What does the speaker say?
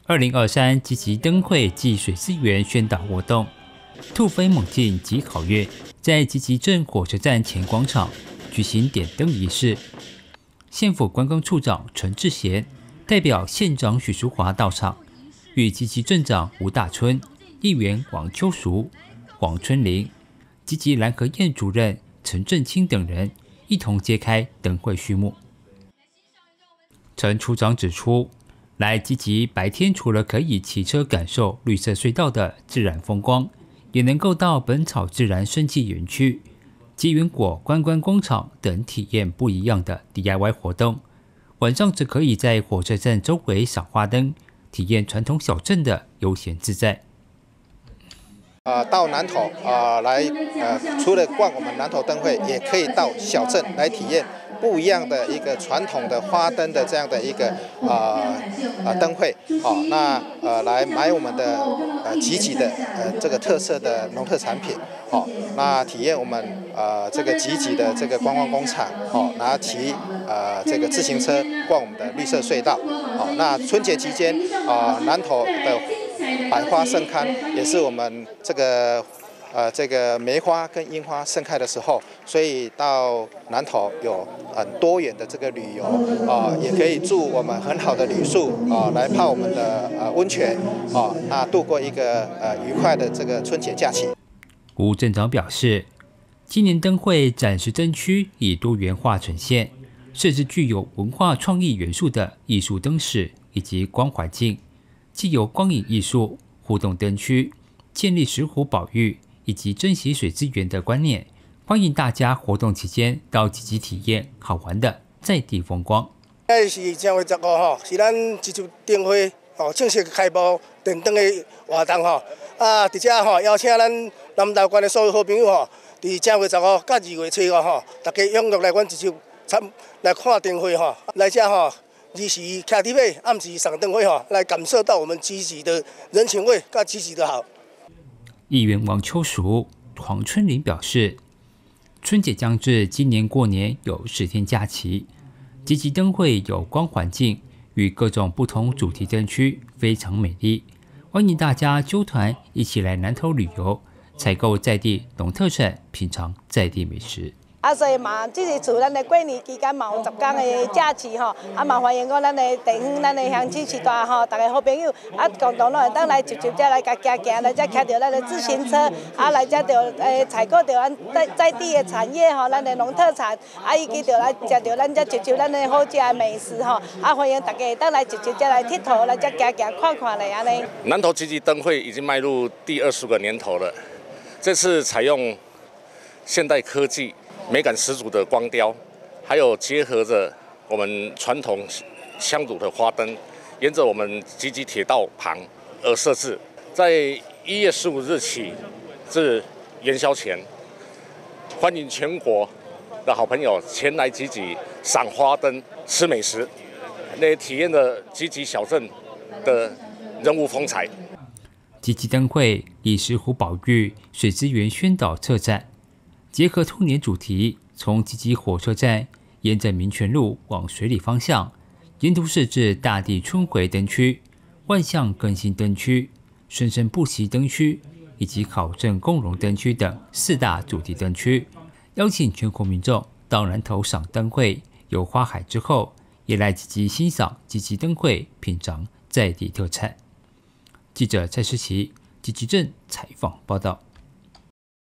2023积极灯会暨水资源宣导活动，突飞猛进及好运，在集集镇火车站前广场举行点灯仪式。县府观光处长陈志贤代表县长许淑华到场，与集集镇长吴大春、议员王秋淑、黄春玲、集集蓝河堰主任陈振清等人一同揭开灯会序幕。陈处长指出，来集集白天除了可以骑车感受绿色隧道的自然风光，也能够到本草自然生技园区、吉源果观光工厂等体验不一样的 DIY 活动。晚上则可以在火车站周围赏花灯，体验传统小镇的悠闲自在。 到南投来除了逛我们南投灯会，也可以到小镇来体验不一样的一个传统的花灯的这样的一个灯会。那来买我们的集集的这个特色的农特产品。那体验我们这个集集的这个观光工厂。拿骑这个自行车逛我们的绿色隧道。那春节期间南投的百花盛开，也是我们这个梅花跟樱花盛开的时候，所以到南投有很多元的这个旅游也可以住我们很好的旅宿来泡我们的温泉那度过一个愉快的这个春节假期。 吴镇长表示，今年灯会展示灯区以多元化呈现，设置具有文化创意元素的艺术灯饰以及光环境。既有光影艺术、互动灯区、建立石湖保育以及珍惜水资源的观念，欢迎大家活动期间到集集体验好玩的在地风光。 是10月15是咱集集灯会正式开幕点灯的活动在这邀请咱南投县的所有好朋友在10月15到2月初5大家踊跃来阮集集来看灯会来这日时徛伫尾，暗时赏灯会来感受到我们集集的人情味，跟集集的好。 议员王秋淑、黄春玲表示，春节将至，今年过年有10天假期，集集灯会有光环境与各种不同主题灯区，非常美丽。欢迎大家揪团一起来南投旅游，采购在地农特产，品尝在地美食。 所以嘛，这是除咱的过年期间嘛有10天的假期嘛欢迎讲咱的地方、咱的乡亲时代大家好朋友共同会当来集集这来行行，来这骑着咱的自行车来这着采购着咱在地的产业咱的农特产以及着来食着咱这集集咱的好食的美食欢迎大家当来集集这来佚佗，来这行行看看来安尼。 南投集集灯会已经迈入第20个年头了，这次采用现代科技。美感十足的光雕，还有结合着我们传统乡土的花灯，沿着我们集集铁道旁而设置。在1月15日起至元宵前，欢迎全国的好朋友前来集集赏花灯、吃美食，来体验了集集小镇的人物风采。 集集灯会以石湖保育、水资源宣导策展。结合兔年主题，从集集火车站沿着民权路往水里方向，沿途设置大地春回灯区、万象更新灯区、生生不息灯区以及考证共融灯区等4大主题灯区，邀请全国民众到南投赏灯会、游花海之后，也来集集欣赏集集灯会，品尝在地特产。记者蔡诗琪，集集镇采访报道。